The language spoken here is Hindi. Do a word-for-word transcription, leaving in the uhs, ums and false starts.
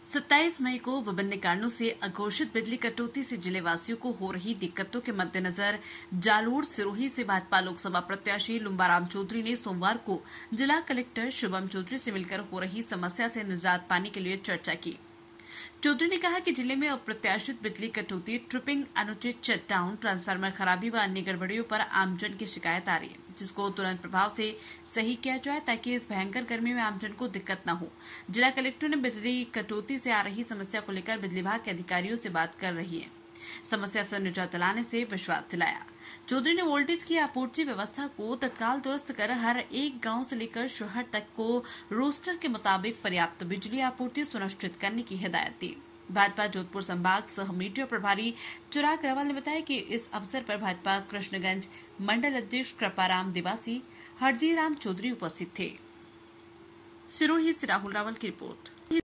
सत्ताईस मई को विभिन्न कारणों से अघोषित बिजली कटौती से जिले वासियों को हो रही दिक्कतों के मद्देनजर जालोर सिरोही से भाजपा लोकसभा प्रत्याशी लुम्बाराम चौधरी ने सोमवार को जिला कलेक्टर शुभम चौधरी से मिलकर हो रही समस्या से निजात पाने के लिए चर्चा की। चौधरी ने कहा कि जिले में अप्रत्याशित बिजली कटौती, ट्रिपिंग, अनुचित शटडाउन, ट्रांसफार्मर खराबी व अन्य गड़बड़ियों पर आमजन की शिकायत आ रही है, जिसको तुरंत प्रभाव से सही किया जाए ताकि इस भयंकर गर्मी में आमजन को दिक्कत न हो। जिला कलेक्टर ने बिजली कटौती से आ रही समस्या को लेकर बिजली विभाग के अधिकारियों से बात कर रही है, समस्या से निजात दिलाने से विश्वास दिलाया। चौधरी ने वोल्टेज की आपूर्ति व्यवस्था को तत्काल दुरुस्त कर हर एक गांव से लेकर शहर तक को रोस्टर के मुताबिक पर्याप्त बिजली आपूर्ति सुनिश्चित करने की हिदायत दी। भाजपा जोधपुर संभाग सह मीडिया प्रभारी चिराग रावल ने बताया कि इस अवसर पर भाजपा कृष्णगंज मंडल अध्यक्ष कृपाराम दिवासी, हरजी राम चौधरी उपस्थित थे। सिरोही से राहुल रावल की रिपोर्ट।